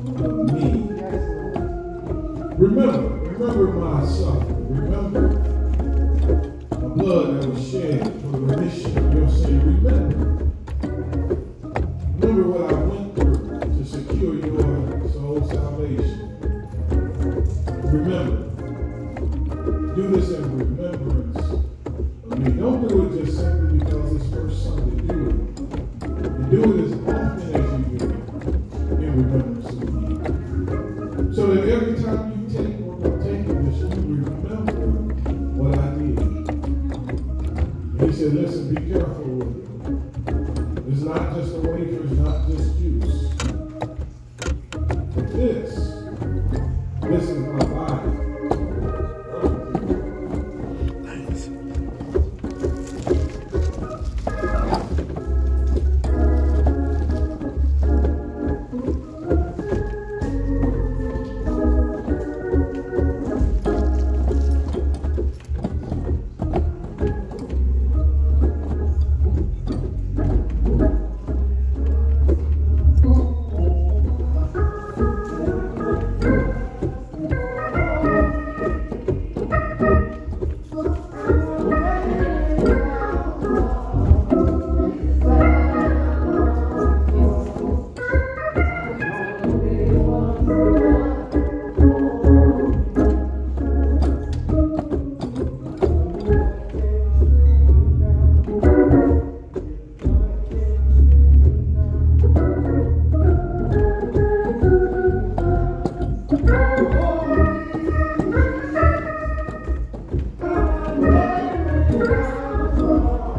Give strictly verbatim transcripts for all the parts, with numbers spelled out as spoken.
of me. Remember, remember my suffering. Remember the blood that was shed for the remission of your sin. Remember. Remember what I went through to secure your soul salvation. Remember. Do this in remembrance of me. Don't do it just simply because it's first Sunday. Do it. And do it as often as you do it in remembrance of me. So that every time you take or partake of this, you remember what I did. And he said, listen, be careful with it. It's not just a wafer, it's not just juice. But this, this is my body.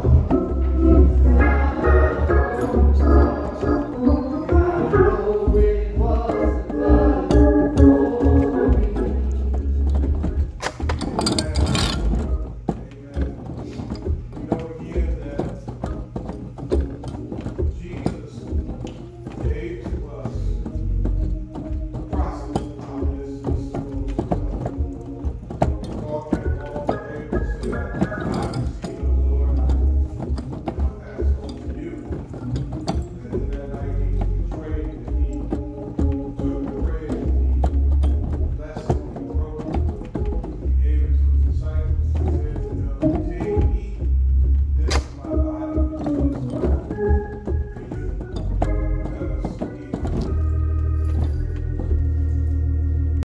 Away.